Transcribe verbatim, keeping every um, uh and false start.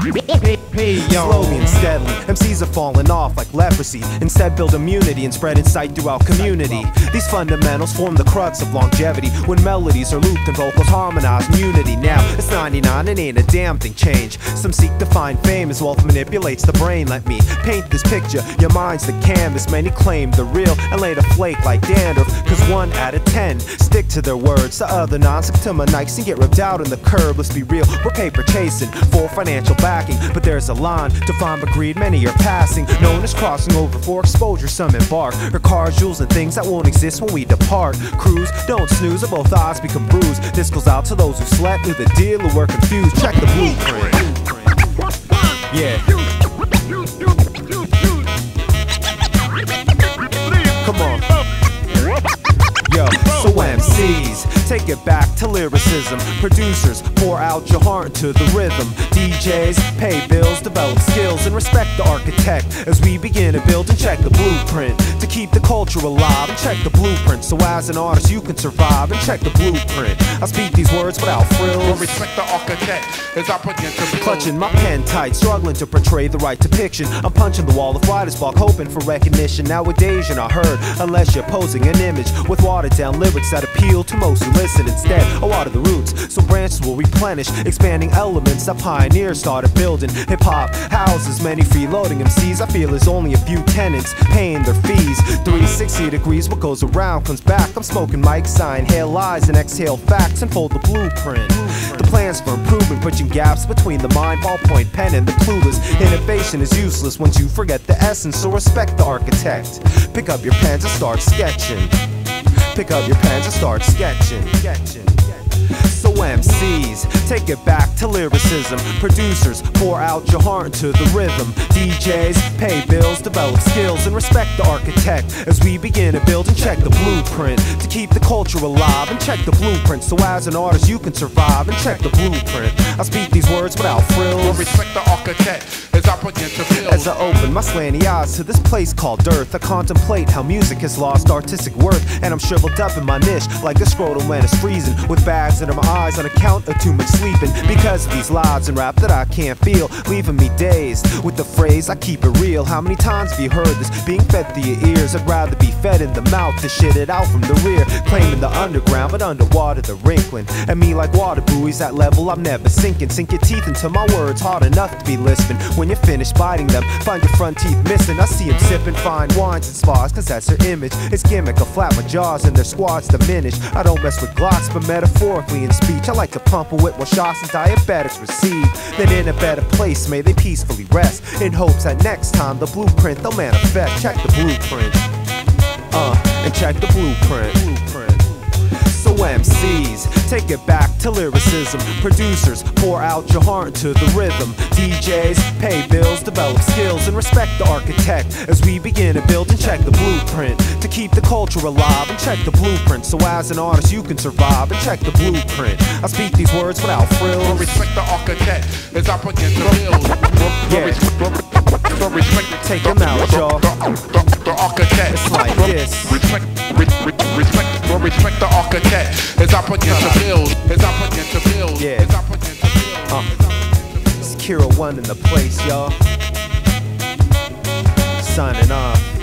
Hey, yo. Slowly and steadily, M Cs are falling off like leprosy. Instead, build immunity and spread insight throughout community. These fundamentals form the crux of longevity. When melodies are looped and vocals harmonize in unity. Now, it's ninety-nine and ain't a damn thing changed. Some seek to find fame as wealth manipulates the brain. Let me paint this picture. Your mind's the canvas. Many claim the real and later flake like dandruff. Cause one out of ten stick to their words. The other nine stick to my nikes and get ripped out in the curb. Let's be real, we're paper chasing for financial backing. But there's a line defined by greed, many are passing. Known as crossing over for exposure, some embark. Or cars, jewels, and things that won't exist when we depart. Cruise, don't snooze, or both eyes become bruised. This goes out to those who slept, knew the deal, or were confused. Check the blueprint. Yeah. Come on. Yo, so M Cs, take it back to lyricism. Producers, pour out your heart into the rhythm. D Js, pay bills, develop skills, and respect the architect as we begin to build and check the blueprint to keep the culture alive and check the blueprint. So as an artist you can survive and check the blueprint. I speak these words without frills. Respect the architect as I begin to build. Clutching my pen tight, struggling to portray the right depiction. I'm punching the wall of writer's block, hoping for recognition. Nowadays you're not heard unless you're posing an image with watered down lyrics that appeal to most who listen. Instead, I water the roots so branches will replenish, expanding elements that pioneers started building. Hip-hop houses many freeloading M Cs. I feel there's only a few tenants paying their fees. three hundred sixty degrees, what goes around comes back. I'm smoking mics, I inhale lies and exhale facts and fold the blueprint. The plans for improvement, bridging gaps between the mind, ballpoint pen, and the clueless. Innovation is useless once you forget the essence, so respect the architect. Pick up your pens and start sketching. Pick up your pens and start sketching. sketching. So M Cs, take it back to lyricism. Producers, pour out your heart into the rhythm. D Js, pay bills, develop skills, and respect the architect as we begin to build and check the blueprint to keep the culture alive and check the blueprint. So as an artist you can survive and check the blueprint. I speak these words without frills. Respect the architect as I begin to build. As I open my slanty eyes to this place called Earth, I contemplate how music has lost artistic worth. And I'm shriveled up in my niche like a scrotum when it's freezing, with bags under my eyes on account of too much sleeping. Because of these lies and rap that I can't feel, leaving me dazed with the phrase I keep it real. How many times have you heard this being fed through your ears? I'd rather be fed in the mouth to shit it out from the rear. Claiming the underground but underwater the wrinkling. And me like water buoys at level I'm never sinking. Sink your teeth into my words hard enough to be lisping. When you're finished biting them, find your front teeth missing. I see them sipping fine wines and spas cause that's their image. It's gimmick, I flap my jaws and their squads diminish. I don't mess with glocks but metaphorically in speech I like to pump a whip while shots and diabetics receive. Then in a better place may they peacefully rest, in hopes that next time the blueprint they'll manifest. Check the blueprint, uh, and check the blueprint. blueprint. So M Cs, take it back to lyricism. Producers, pour out your heart into the rhythm. D Js, pay bills, develop skills, and respect the architect as we begin to build and check the blueprint to keep the culture alive and check the blueprint. So as an artist you can survive and check the blueprint. I speak these words without frills. Respect the architect as I begin to build. Yeah. Respect, take them out, y'all. The, the, the architect. It's like this. Respect, respect, respect, respect the architect as I begin to build. As I begin to build. Yeah. As I begin to build. Uh, it's Kero one in the place, y'all. Signing off.